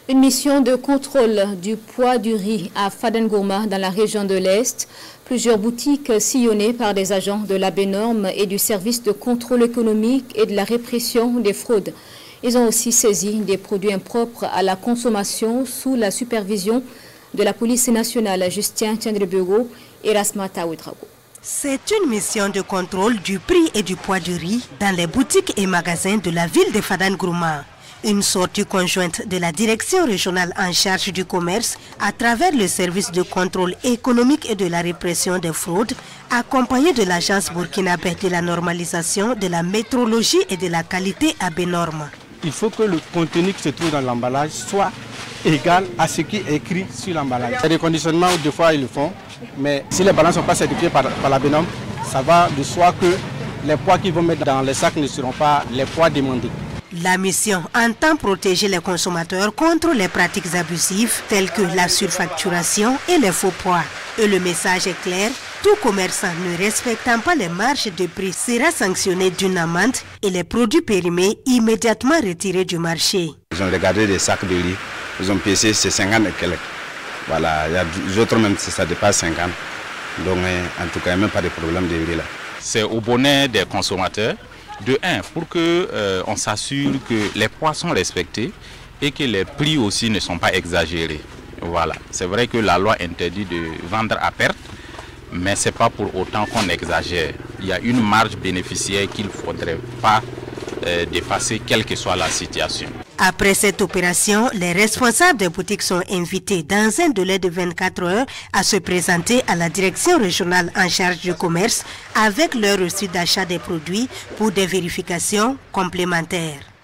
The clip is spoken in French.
Une mission de contrôle du poids du riz à Fadengourma dans la région de l'Est. Plusieurs boutiques sillonnées par des agents de l'ABNORM et du service de contrôle économique et de la répression des fraudes. Ils ont aussi saisi des produits impropres à la consommation sous la supervision de la police nationale Justin Tchandrebego et Rasmata Ouedrago. C'est une mission de contrôle du prix et du poids du riz dans les boutiques et magasins de la ville de Fadengourma. Une sortie conjointe de la direction régionale en charge du commerce à travers le service de contrôle économique et de la répression des fraudes, accompagnée de l'agence burkinabé de la normalisation de la métrologie et de la qualité ABNORM. Il faut que le contenu qui se trouve dans l'emballage soit égal à ce qui est écrit sur l'emballage. Il y a des conditionnements où des fois ils le font, mais si les balances ne sont pas certifiées par l'ABNORM, ça va de soi que les poids qu'ils vont mettre dans les sacs ne seront pas les poids demandés. La mission entend protéger les consommateurs contre les pratiques abusives telles que la surfacturation et les faux poids. Et le message est clair, tout commerçant ne respectant pas les marges de prix sera sanctionné d'une amende et les produits périmés immédiatement retirés du marché. Ils ont regardé des sacs de riz, ils ont pesé, c'est 50 et quelques. Voilà, il y a des autres même si ça dépasse 50. Donc en tout cas, il n'y a même pas de problème de riz là. C'est au bonheur des consommateurs. De un, pour qu'on s'assure que les poids sont respectés et que les prix aussi ne sont pas exagérés. Voilà. C'est vrai que la loi interdit de vendre à perte, mais ce n'est pas pour autant qu'on exagère. Il y a une marge bénéficiaire qu'il ne faudrait pas dépasser, quelle que soit la situation. Après cette opération, les responsables des boutiques sont invités dans un délai de 24 heures à se présenter à la direction régionale en charge du commerce avec leur reçu d'achat des produits pour des vérifications complémentaires.